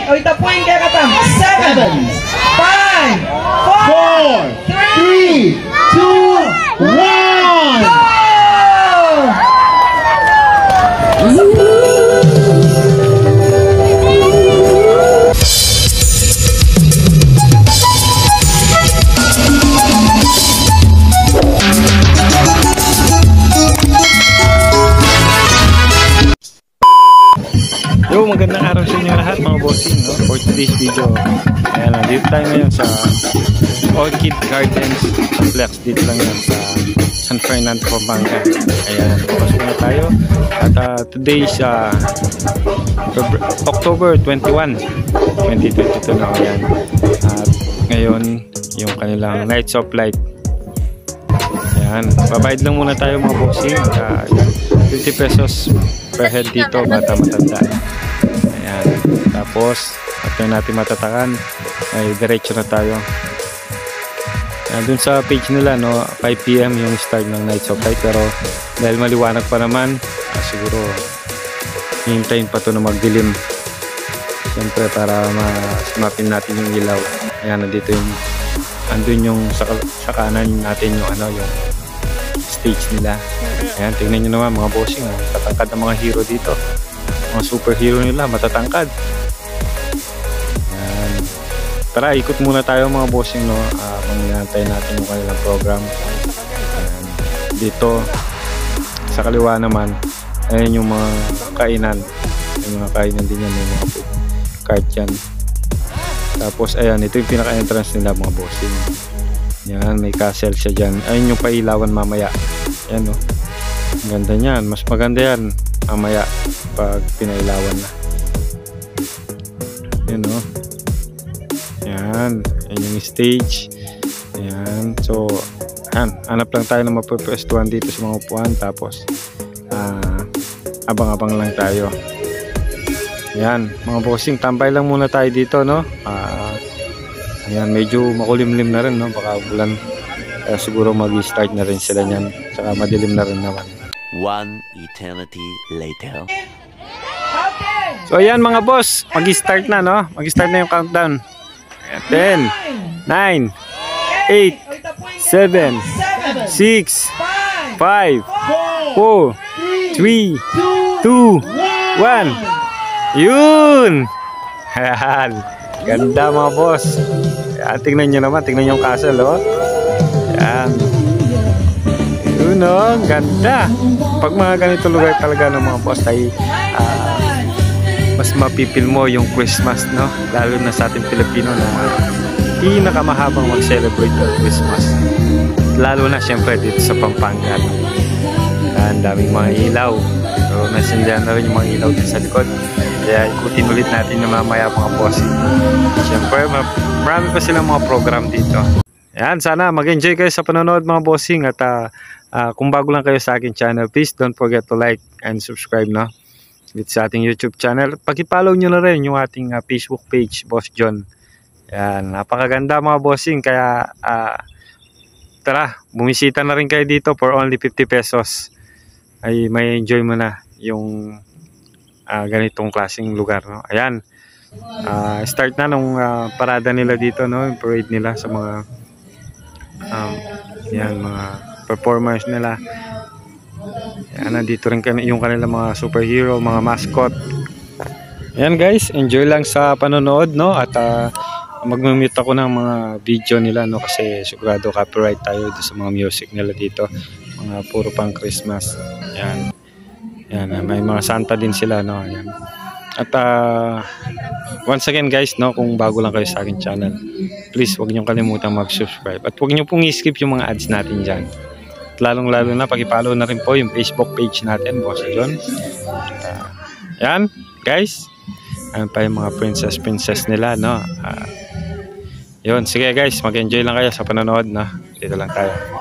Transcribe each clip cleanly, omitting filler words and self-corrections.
O itapuin kaya katang. 7, 5, 4, 3, 2, 1. Go! Yo, magandang araw sa inyo lahat mga bossing, no? For today's video, ayan, nandito tayo ngayon sa Orchid Gardens Complex. Dito lang yan sa San Fernando, Pampanga. Ayan, pasok na tayo. At today is October 21, 2022 na. Ayan. At ngayon, yung kanilang Nights of Light. Ayan, babayad lang muna tayo mga bossing. 50 pesos per head dito, bata matanda. Ayan, tapos after natin matatakan ay diretso na tayo. Dun sa page nila, no, 5 PM yung start ng Nights of Light, pero dahil maliwanag pa naman, siguro hihintayin pa to na magdilim, siyempre para mapin natin yung ilaw. Ayan, nandito yung andun yung sa kanan natin yung yung stage nila. Ayan, tingnan nyo naman mga bossing, matatangkad ng mga hero dito, mga superhero nila, matatangkad. Ayan. Tara, ikot muna tayo mga bossing, no, kung hinantay natin yung kanilang program. Ayan. Dito sa kaliwa naman, ayan yung mga kainan, yung mga kainan din yan, yung mga food cart yan. Tapos ayan, ito yung pinaka entrance nila mga bossing. Yan, may castle siya dyan. Ayun yung pailawan mamaya. Yan, no. Ang ganda niyan. Mas maganda yan mamaya pag pinailawan na. Yan, no. Yan. Yan yung stage. Yan. So, yan. Hanap lang tayo na mapapwestuhan dito sa mga upuan. Tapos, abang-abang lang tayo. Yan. Mga bossing, tambay lang muna tayo dito, no. Ayan, medyo makulimlim na rin, no? Baka bulan, siguro mag-start na rin sila niyan. Saka madilim na rin naman. One eternity later. So ayan mga boss, mag-start na, no? Mag-start na yung countdown. Ayan, 10, 9, 8, 7, 6, 5, 4, 3, 2, 1. Yun! Ayan. Ganda mga boss. Ayan, tingnan nyo naman. Tingnan nyo yung castle, oh. Ayan. Yun, oh. Ganda. Pag mga ganito lugar talaga ng mga boss ay mas mapipil mo yung Christmas, no? Lalo na sa ating Pilipino na pinakamahabang mag-celebrate ng Christmas. Lalo na siyempre dito sa Pampanga. Ayan, daming mga ilaw. So, nasindihan na rin yung mga ilaw dito sa likod. Kaya ikutin ulit natin na mamaya mga boss. Siyempre, marami pa silang mga program dito. Ayan, sana mag-enjoy kayo sa panonood mga bossing. At kung bago lang kayo sa akin channel, please don't forget to like and subscribe, no? Dito sa ating YouTube channel. Pag-follow nyo na rin yung ating Facebook page, Boss John. Ayan, napakaganda mga bossing. Kaya tara, bumisita na rin kayo dito for only 50 pesos. Ay may enjoy mo na yung ganitong klaseng lugar, no? Ayan, start na nung parada nila dito, no? Yung parade nila sa mga yan, mga performers nila. Ayan, nandito rin yung kanilang mga superhero, mga mascot. Ayan guys, enjoy lang sa panonood, no? At mag-mute ako ng mga video nila, no? Kasi sigurado copyright tayo sa mga music nila dito, mga puro pang Christmas. Ayan. Yan, may mga Santa din sila, no? Ayan. At once again guys, no, kung bago lang kayo sa akin channel, please huwag niyo kalimutan mag-subscribe at huwag niyo pong i-skip yung mga ads natin diyan. Lalong-lalo na pag-i-follow na rin po yung Facebook page natin, Boss John. Yan, guys. Ayan pa yung mga princess nila, no? Yun, sige guys, mag-enjoy lang kayo sa panonood, no? Dito lang tayo.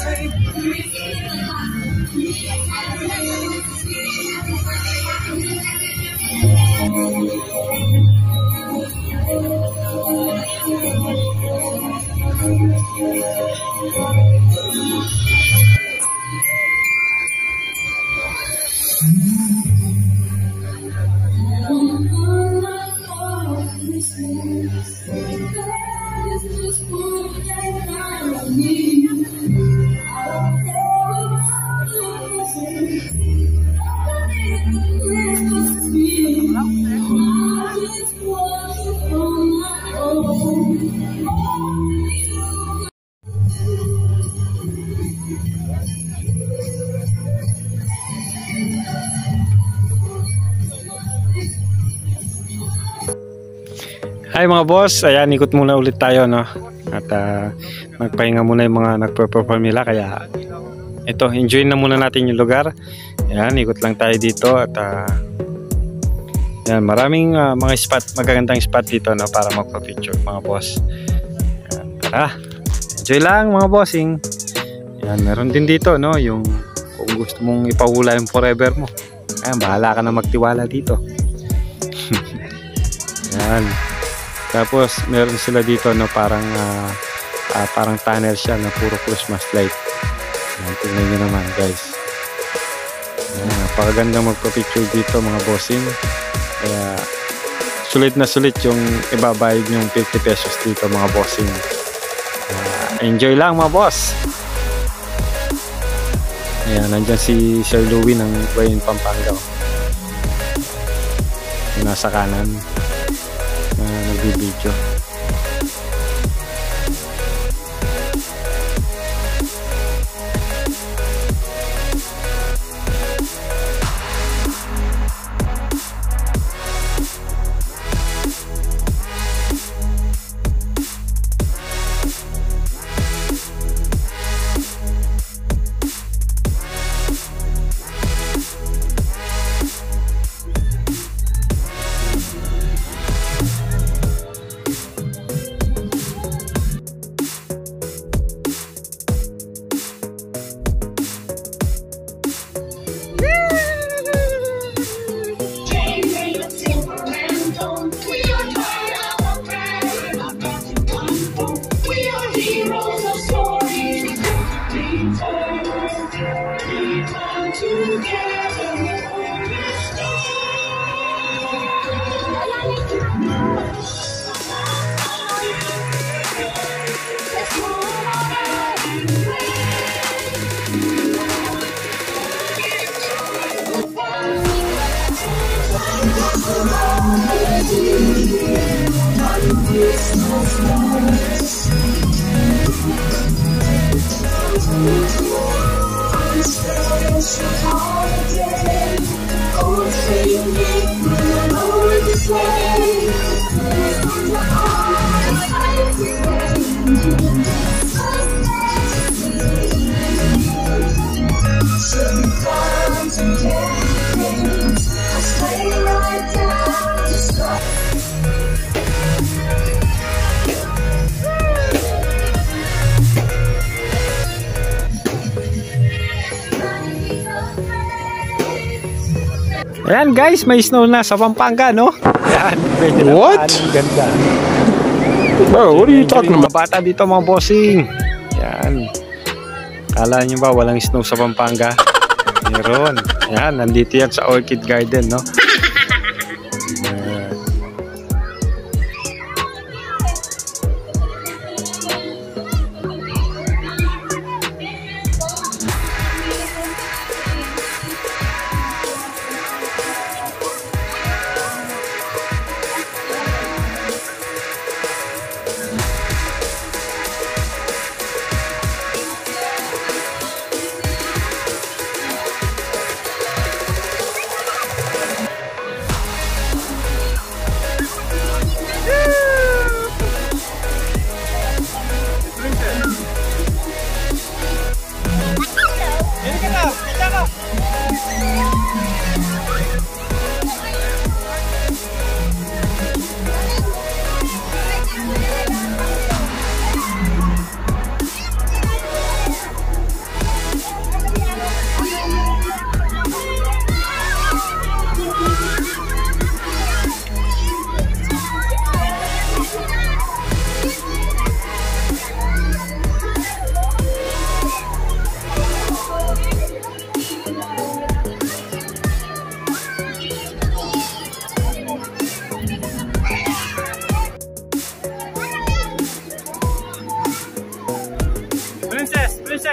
Hi mga boss, ayan, ikot muna ulit tayo, no? At magpahinga muna yung mga nagpe-perform nila, kaya ito, enjoy na muna natin yung lugar. Ayan, ikot lang tayo dito at ayan, maraming mga spot, magagandang spot dito, no, para magpa-picture mga boss. Ayan, tara, enjoy lang mga bossing. Ayan, meron din dito, no, yung kung gusto mong ipahula yung forever mo. Ayan, bahala ka na magtiwala dito. Ayan. Tapos meron sila dito, no, parang parang tunnel siya na puro Christmas light. Ayan, tingnan nyo naman guys. Ayan, napakaganda magpa-picture dito mga bossing. Kaya sulit na sulit yung ibabayad yung 50 pesos dito mga bossing. Enjoy lang mga boss. Ayan, nandyan si Sir Louie ng Buhayin Pampanga. Yung nasa kanan na nagbibideo. Ayan guys, may snow na sa Pampanga, no? Ayan, what? Ganda. Bro, what are you talking about? Mga bata dito mga bossing. Ayan. Kala nyo ba walang snow sa Pampanga? Meron. Ayan, nandito yan sa Orchid Garden, no?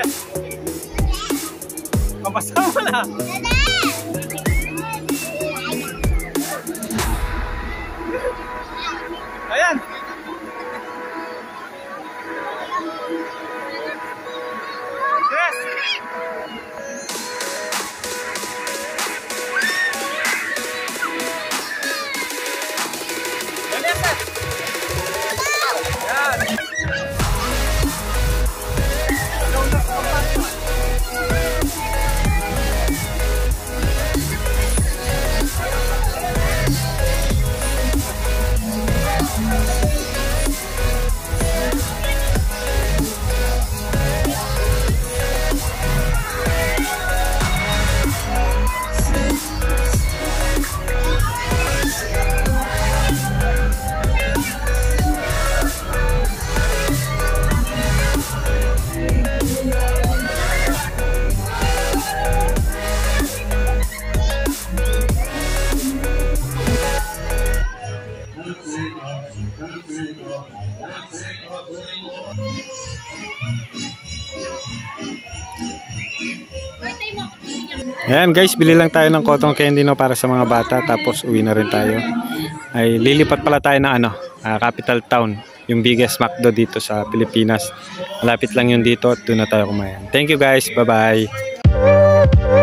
Yes! Mabasa mo na! Ayan! Yes! Ayan guys, bili lang tayo ng cotton candy no, para sa mga bata, tapos uwi na rin tayo. Ay lilipat pala tayo ng capital town, yung biggest McDo dito sa Pilipinas. Malapit lang yun dito at doon na tayo kumain. Thank you guys, bye bye.